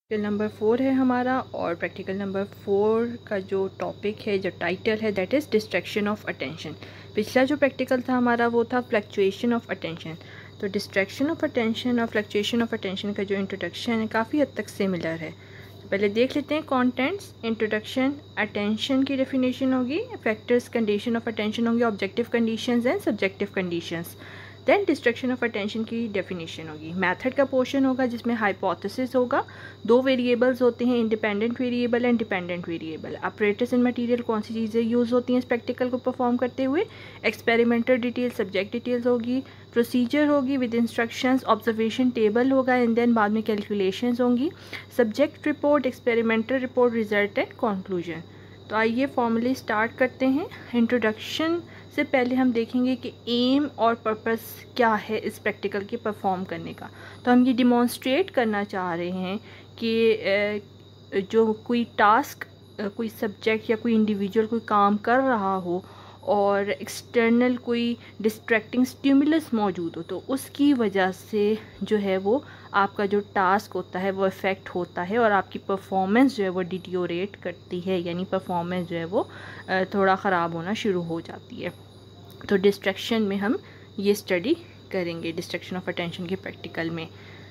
Practical number 4 है हमारा, और प्रैक्टिकल नंबर 4 का जो टॉपिक है, जो टाइटल है, that is distraction of attention. पिछला जो प्रैक्टिकल था हमारा वो था फ्लक्चुएशन ऑफ अटेंशन। तो डिस्ट्रैक्शन ऑफ अटेंशन और फ्लक्चुएशन ऑफ अटेंशन का जो इंट्रोडक्शन है काफ़ी हद तक सिमिलर है। तो पहले देख लेते हैं कंटेंट्स। इंट्रोडक्शन, अटेंशन की डेफिनेशन होगी, फैक्टर्स कंडीशन ऑफ अटेंशन होंगे, objective conditions and subjective conditions. Then distraction of attention की डेफिनेशन होगी। मेथड का पोर्शन होगा जिसमें हाइपोथेसिस होगा। दो वेरिएबल्स होते हैं, independent variable and dependent variable. Operators and material कौन सी चीज़ें यूज़ होती हैं इस प्रैक्टिकल को परफॉर्म करते हुए। एक्सपेरिमेंटल डिटेल, सब्जेक्ट डिटेल्स होगी, प्रोसीजर होगी विद इंस्ट्रक्शंस, ऑब्जर्वेशन टेबल होगा एंड देन बाद में कैलकुलेशंस होंगी, subject report, experimental report, result and conclusion. तो आइए फॉर्मली स्टार्ट करते हैं। इंट्रोडक्शन से पहले हम देखेंगे कि एम और पर्पस क्या है इस प्रैक्टिकल के परफॉर्म करने का। तो हम ये डिमॉन्स्ट्रेट करना चाह रहे हैं कि जो कोई टास्क, कोई सब्जेक्ट या कोई इंडिविजुअल कोई काम कर रहा हो और एक्सटर्नल कोई डिस्ट्रैक्टिंग स्टिमुलस मौजूद हो, तो उसकी वजह से जो है वो आपका जो टास्क होता है वो इफ़ेक्ट होता है और आपकी परफॉर्मेंस जो है वो डिटियोरेट करती है, यानी परफॉर्मेंस जो है वो थोड़ा ख़राब होना शुरू हो जाती है। तो डिस्ट्रैक्शन में हम ये स्टडी करेंगे, डिस्ट्रैक्शन ऑफ अटेंशन के प्रैक्टिकल में।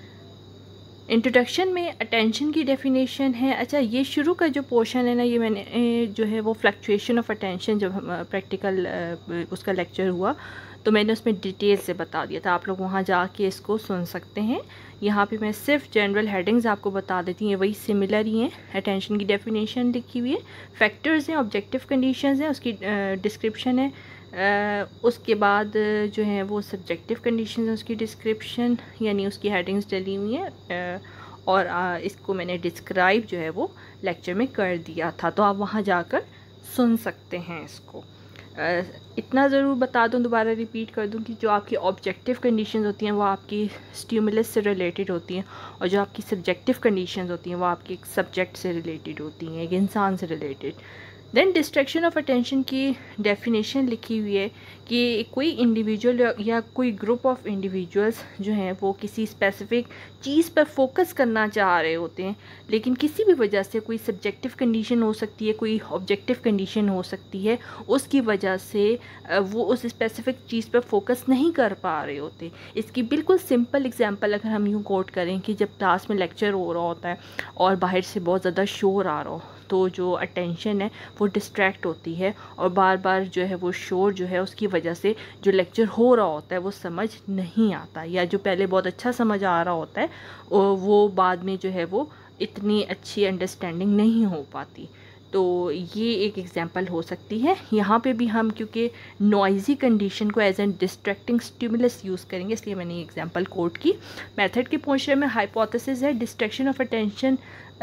इंट्रोडक्शन में अटेंशन की डेफिनेशन है। अच्छा, ये शुरू का जो पोर्शन है ना, ये मैंने जो है वो फ्लक्चुएशन ऑफ अटेंशन, जब हम प्रैक्टिकल उसका लेक्चर हुआ तो मैंने उसमें डिटेल से बता दिया था। आप लोग वहाँ जाके इसको सुन सकते हैं। यहाँ पे मैं सिर्फ जनरल हेडिंग्स आपको बता देती हैं, वही सिमिलर ही हैं। अटेंशन की डेफिनेशन लिखी हुई है, फैक्टर्स हैं, ऑब्जेक्टिव कंडीशंस हैं, उसकी डिस्क्रिप्शन है। उसके बाद जो है वो सब्जेक्टिव कंडीशंस, उसकी डिस्क्रिप्शन यानी उसकी हेडिंग्स डली हुई हैं। और इसको मैंने डिस्क्राइब जो है वो लेक्चर में कर दिया था, तो आप वहाँ जाकर सुन सकते हैं इसको। इतना ज़रूर बता दूं, दोबारा रिपीट कर दूं कि जो आपकी ऑब्जेक्टिव कंडीशंस होती हैं वो आपकी स्टिमुलस से रिलेटेड होती हैं, और जो आपकी सब्जेक्टिव कंडीशंस होती हैं वो आपके एक सब्जेक्ट से रिलेटेड होती हैं, एक इंसान से related. Then distraction of attention की डेफिनेशन लिखी हुई है कि कोई इंडिविजुअल या कोई ग्रुप ऑफ इंडिविजुअल्स जो हैं वो किसी स्पेसिफिक चीज़ पर फोकस करना चाह रहे होते हैं, लेकिन किसी भी वजह से कोई सब्जेक्टिव कंडीशन हो सकती है, कोई ऑब्जेक्टिव कंडीशन हो सकती है, उसकी वजह से वो उस स्पेसिफिक चीज़ पर फोकस नहीं कर पा रहे होते। इसकी बिल्कुल सिंपल एग्जांपल अगर हम यूँ कोट करें कि जब क्लास में लेक्चर हो रहा होता है और बाहर से बहुत ज़्यादा शोर आ रहा हो, तो जो अटेंशन है वो डिस्ट्रैक्ट होती है और बार बार जो है वो शोर जो है उसकी वजह से जो लेक्चर हो रहा होता है वो समझ नहीं आता, या जो पहले बहुत अच्छा समझ आ रहा होता है वो बाद में जो है वो इतनी अच्छी अंडरस्टैंडिंग नहीं हो पाती। तो ये एक एग्जांपल हो सकती है। यहाँ पे भी हम क्योंकि नॉइज़ी कंडीशन को as an distracting stimulus use करेंगे, इसलिए मैंने ये एग्जांपल कोट की। मेथड के पोर्शन में हाइपोथेसिस है, distraction of attention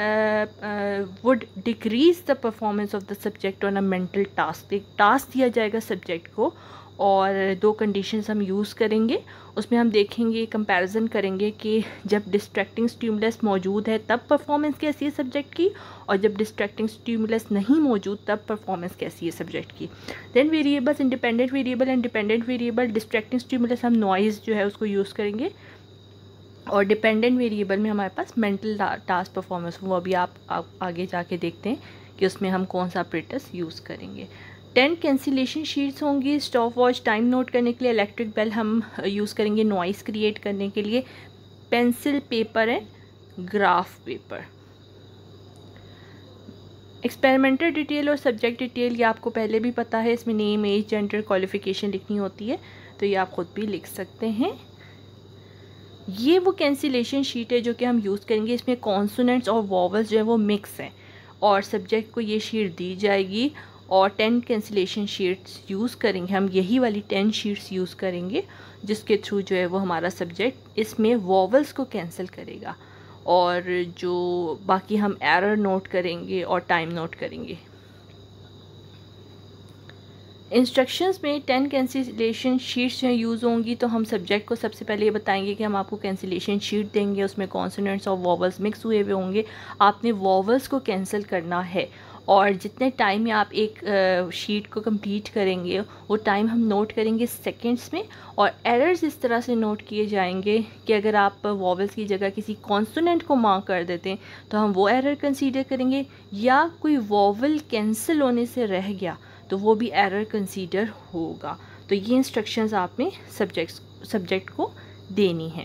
would decrease the performance of the subject on a mental task। एक टास्क दिया जाएगा सब्जेक्ट को और दो कंडीशंस हम यूज़ करेंगे, उसमें हम देखेंगे, कंपैरिजन करेंगे कि जब डिस्ट्रैक्टिंग स्टिमुलस मौजूद है तब परफॉर्मेंस कैसी है सब्जेक्ट की, और जब डिस्ट्रैक्टिंग स्टिमुलस नहीं मौजूद तब परफॉर्मेंस कैसी है सब्जेक्ट की। Then variables, independent variable and dependent variable. Distracting stimulus हम नॉइज़ जो है उसको यूज़ करेंगे, और डिपेंडेंट वेरिएबल में हमारे पास मेंटल टास्क परफॉर्मेंस, वो अभी आप आगे जाके देखते हैं कि उसमें हम कौन सा ऑपरेटर्स यूज़ करेंगे। 10 कैंसिलेशन शीट्स होंगी स्टॉप वॉच टाइम नोट करने के लिए, इलेक्ट्रिक बेल हम यूज़ करेंगे नॉइस क्रिएट करने के लिए, pencil, paper and graph paper. Experimental detail और सब्जेक्ट डिटेल ये आपको पहले भी पता है, इसमें नेम, एज, जेंडर, क्वालिफिकेशन लिखनी होती है, तो ये आप ख़ुद भी लिख सकते हैं। ये वो कैंसिलेशन शीट है जो कि हम यूज़ करेंगे, इसमें कॉन्सोनेंट्स और वॉवल्स जो है वो मिक्स हैं, और सब्जेक्ट को ये शीट दी जाएगी और 10 कैंसिलेशन शीट्स यूज़ करेंगे हम, यही वाली 10 शीट्स यूज़ करेंगे जिसके थ्रू जो है वो हमारा सब्जेक्ट इसमें वॉवल्स को कैंसिल करेगा, और जो बाकी हम एरर नोट करेंगे और टाइम नोट करेंगे। इंस्ट्रक्शंस में 10 कैंसिलेशन शीट्स जो यूज़ होंगी, तो हम सब्जेक्ट को सबसे पहले ये बताएंगे कि हम आपको कैंसिलेशन शीट देंगे, उसमें कॉन्सोनेंट्स और वॉवल्स मिक्स हुए हुए होंगे, आपने वॉवल्स को कैंसिल करना है। और जितने टाइम में आप एक शीट को कंप्लीट करेंगे वो टाइम हम नोट करेंगे सेकंड्स में। और एरर्स इस तरह से नोट किए जाएंगे कि अगर आप वॉवल्स की जगह किसी कॉन्सोनेंट को मार्क कर देते हैं तो हम वो एरर कंसीडर करेंगे, या कोई वॉवल कैंसिल होने से रह गया तो वो भी एरर कंसीडर होगा। तो ये इंस्ट्रक्शंस आपने सब्जेक्ट को देनी है।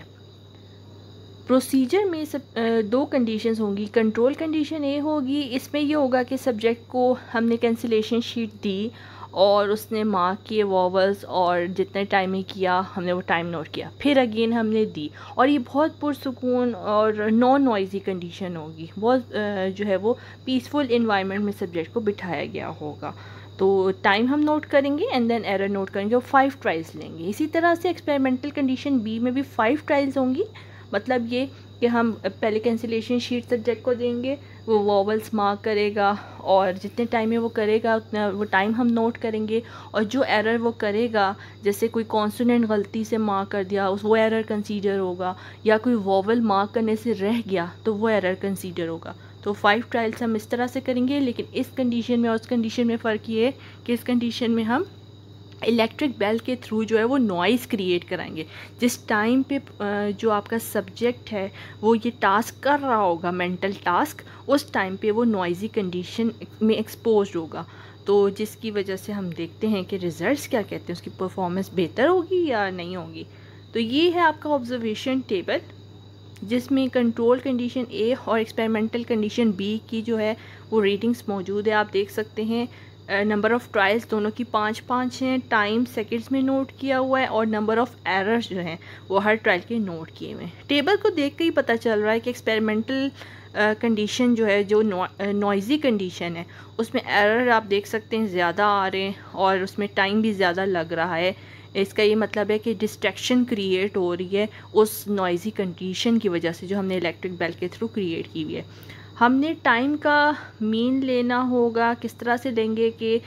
प्रोसीजर में दो कंडीशंस होंगी। कंट्रोल कंडीशन ए होगी, इसमें ये होगा कि सब्जेक्ट को हमने कैंसिलेशन शीट दी और उसने मार्क किए वॉवल्स और जितने टाइम में किया हमने वो टाइम नोट किया, फिर अगेन हमने दी, और ये बहुत पुरसुकून और नॉन नॉइज़ी कंडीशन होगी, बहुत जो है वो पीसफुल इन्वायरमेंट में सब्जेक्ट को बिठाया गया होगा। तो टाइम हम नोट करेंगे एंड देन एरर नोट करेंगे और 5 ट्रायल्स लेंगे। इसी तरह से एक्सपेरिमेंटल कंडीशन बी में भी 5 ट्रायल्स होंगी। मतलब ये कि हम पहले कैंसिलेशन शीट सब्जेक्ट को देंगे, वो वॉवल्स मार्क करेगा और जितने टाइम में वो करेगा उतना वो टाइम हम नोट करेंगे, और जो एरर वो करेगा, जैसे कोई कॉन्सोनेंट गलती से मार्क कर दिया उस वो एरर कंसीडर होगा, या कोई वॉवल मार्क करने से रह गया तो वो एरर कंसीडर होगा। तो 5 ट्रायल्स हम इस तरह से करेंगे। लेकिन इस कंडीशन में और उस कंडीशन में फ़र्क ये है कि इस कंडीशन में हम इलेक्ट्रिक बेल के थ्रू जो है वो नॉइज़ क्रिएट कराएंगे। जिस टाइम पे जो आपका सब्जेक्ट है वो ये टास्क कर रहा होगा, मेंटल टास्क, उस टाइम पे वो नॉइज़ी कंडीशन में एक्सपोज्ड होगा। तो जिसकी वजह से हम देखते हैं कि रिज़ल्ट्स क्या कहते हैं, उसकी परफॉर्मेंस बेहतर होगी या नहीं होगी। तो ये है आपका ऑब्जर्वेशन टेबल, जिसमें कंट्रोल कंडीशन ए और एक्सपेरिमेंटल कंडीशन बी की जो है वो रेटिंग्स मौजूद है। आप देख सकते हैं नंबर ऑफ़ ट्रायल्स दोनों की 5-5 हैं, टाइम सेकंड्स में नोट किया हुआ है, और नंबर ऑफ़ एरर्स जो हैं वो हर ट्रायल के नोट किए हुए हैं। टेबल को देख के ही पता चल रहा है कि एक्सपेरिमेंटल कंडीशन जो है, जो नॉइज़ी कंडीशन है, उसमें एरर आप देख सकते हैं ज़्यादा आ रहे हैं और उसमें टाइम भी ज़्यादा लग रहा है। इसका ये मतलब है कि डिस्ट्रैक्शन क्रिएट हो रही है उस नॉइज़ी कंडीशन की वजह से जो हमने इलेक्ट्रिक बेल के थ्रू क्रिएट की हुई है। हमने टाइम का मीन लेना होगा। किस तरह से लेंगे कि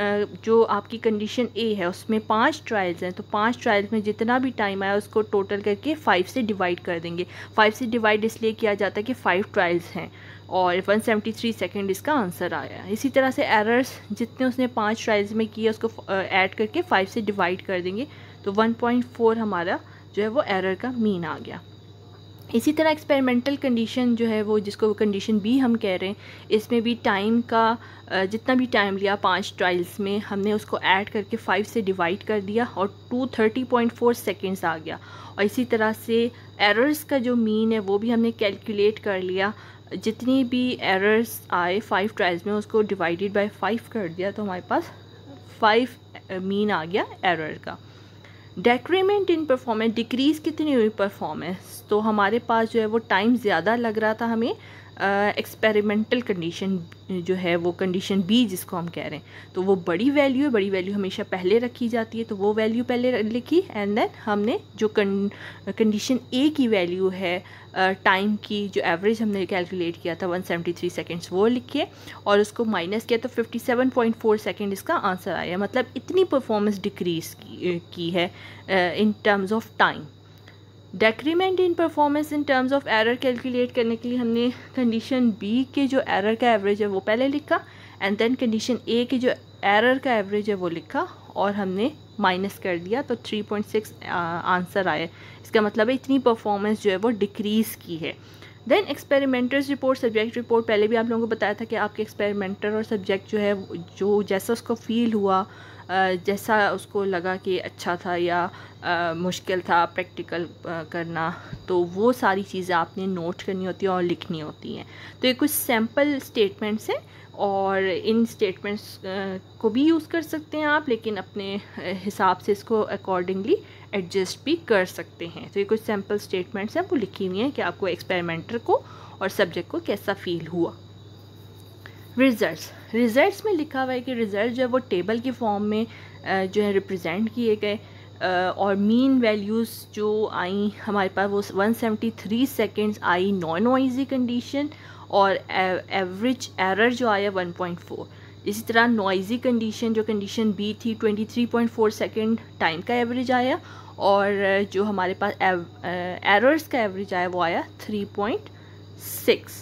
जो आपकी कंडीशन ए है उसमें 5 ट्रायल्स हैं, तो 5 ट्रायल्स में जितना भी टाइम आया उसको टोटल करके 5 से डिवाइड कर देंगे। 5 से डिवाइड इसलिए किया जाता है कि 5 ट्रायल्स हैं और 173 सेकंड इसका आंसर आया। इसी तरह से एरर्स जितने उसने 5 ट्रायल्स में किया उसको ऐड करके 5 से डिवाइड कर देंगे, तो 1.4 हमारा जो है वो एरर का मीन आ गया। इसी तरह एक्सपेरिमेंटल कंडीशन जो है वो, जिसको कंडीशन बी हम कह रहे हैं, इसमें भी टाइम का जितना भी टाइम लिया 5 ट्रायल्स में हमने उसको ऐड करके 5 से डिवाइड कर दिया और 230.4 सेकेंड्स आ गया। और इसी तरह से एरर्स का जो मीन है वो भी हमने कैलकुलेट कर लिया। जितनी भी एरर्स आए 5 ट्रायल्स में उसको डिवाइडेड बाय 5 कर दिया, तो हमारे पास 5 मीन आ गया एरर का। डेक्रीमेंट इन परफॉर्मेंस, डिक्रीज़ कितनी हुई परफॉर्मेंस, तो हमारे पास जो है वो टाइम ज़्यादा लग रहा था हमें। एक्सपेरिमेंटल कंडीशन जो है वो कंडीशन बी जिसको हम कह रहे हैं, तो वो बड़ी वैल्यू है। बड़ी वैल्यू हमेशा पहले रखी जाती है, तो वो वैल्यू पहले लिखी एंड देन हमने जो कंडीशन ए की वैल्यू है टाइम की, जो एवरेज हमने कैलकुलेट किया था 173 सेकेंड्स, वो लिखे और उसको माइनस किया तो 57.4 सेकेंड इसका आंसर आया। मतलब इतनी परफॉर्मेंस डिक्रीज़ की है in terms of time. Decrement in performance in terms of error calculate करने के लिए हमने कंडीशन बी के जो एरर का एवरेज है वो पहले लिखा एंड देन कंडीशन ए के जो एरर का एवरेज है वो लिखा और हमने माइनस कर दिया, तो 3.6 आंसर आया। इसका मतलब है इतनी परफॉर्मेंस जो है वो डिक्रीज़ की है। Then experimenters report, subject report, पहले भी आप लोगों को बताया था कि आपके एक्सपेरिमेंटर और सब्जेक्ट जो है जो जैसा उसको फील हुआ, जैसा उसको लगा कि अच्छा था या मुश्किल था प्रैक्टिकल करना, तो वो सारी चीज़ें आपने नोट करनी होती है और लिखनी होती हैं। तो ये कुछ सैम्पल स्टेटमेंट्स हैं और इन स्टेटमेंट्स को भी यूज़ कर सकते हैं आप, लेकिन अपने हिसाब से इसको अकॉर्डिंगली एडजस्ट भी कर सकते हैं। तो ये कुछ सैम्पल स्टेटमेंट्स हैं, वो लिखी हुई हैं कि आपको एक्सपेरिमेंटर को और सब्जेक्ट को कैसा फील हुआ। रिज़ल्ट्स में लिखा हुआ है कि रिज़ल्ट जो है वो टेबल की फॉर्म में जो है रिप्रेजेंट किए गए और मीन वैल्यूज़ जो आई हमारे पास वो 173 सेकेंड्स आई नॉन नॉइज़ी कंडीशन और एवरेज एरर जो आया 1.4। इसी तरह नॉइज़ी कंडीशन, जो कंडीशन बी थी, 23.4 सेकेंड टाइम का एवरेज आया, और जो हमारे पास एरर्स का एवरेज आया वो आया 3.6।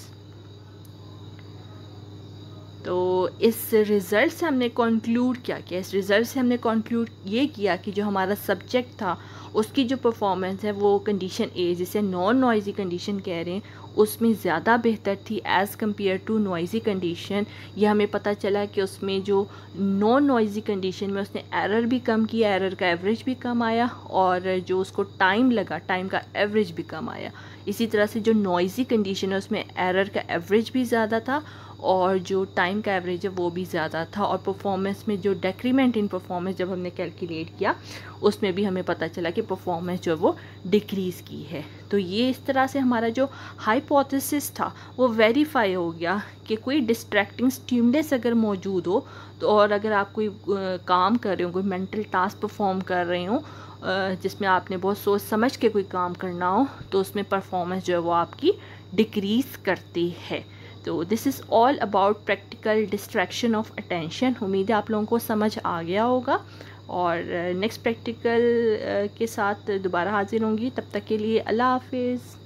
तो इस रिज़ल्ट से हमने कंक्लूड क्या किया? इस रिज़ल्ट से हमने कंक्लूड ये किया कि जो हमारा सब्जेक्ट था उसकी जो परफॉर्मेंस है वो कंडीशन ए, जिसे नॉन नॉइज़ी कंडीशन कह रहे हैं, उसमें ज़्यादा बेहतर थी as compare to noisy condition. यह हमें पता चला कि उसमें जो नॉन नॉइज़ी कंडीशन में उसने एरर भी कम किया, एरर का एवरेज भी कम आया, और जो उसको टाइम लगा, टाइम का एवरेज भी कम आया। इसी तरह से जो नॉइज़ी कंडीशन है उसमें एरर का एवरेज भी ज़्यादा था और जो टाइम का एवरेज है वो भी ज़्यादा था, और परफॉर्मेंस में जो डेक्रीमेंट इन परफॉर्मेंस जब हमने कैलकुलेट किया उसमें भी हमें पता चला कि परफॉर्मेंस जो है वो डिक्रीज़ की है। तो ये इस तरह से हमारा जो हाइपोथेसिस था वो वेरीफाई हो गया कि कोई डिस्ट्रैक्टिंग स्टिमुलस अगर मौजूद हो तो, और अगर आप कोई काम कर रहे हो, कोई मेंटल टास्क परफॉर्म कर रहे हो जिसमें आपने बहुत सोच समझ के कोई काम करना हो, तो उसमें परफॉर्मेंस जो है वो आपकी डिक्रीज़ करती है। तो this is all about practical distraction of attention. उम्मीद है आप लोगों को समझ आ गया होगा, और नेक्स्ट प्रैक्टिकल के साथ दोबारा हाजिर होंगी। तब तक के लिए अल्लाह हाफिज़।